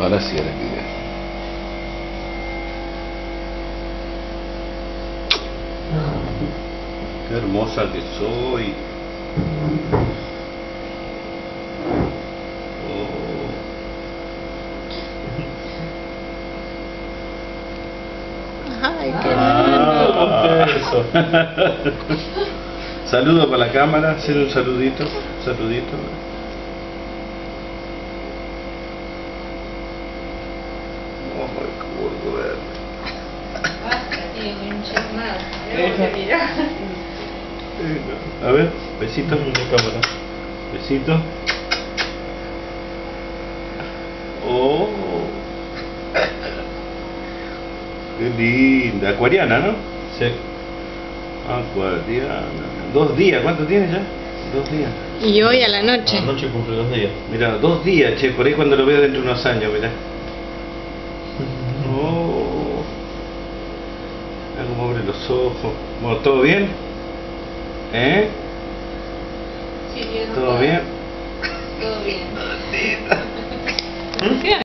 Ahora sí, ahora que veo. Qué hermosa que soy. Ay, qué lindo. Eso. Saludo para la cámara, hacer un saludito, saludito. Ay, qué gordo verde. A ver, besito en la cámara. Besito. Oh. Qué linda. Acuariana, ¿no? Sí. Acuariana. 2 días, ¿cuánto tienes ya? 2 días. Y hoy a la noche. Anoche cumple 2 días. Mira, 2 días, che, por ahí cuando lo veo dentro de unos años, mirá. Oh. Mira cómo abre los ojos. Bueno, ¿todo bien? ¿Eh? Sí, bien. ¿Todo bien? Todo bien. Maldita.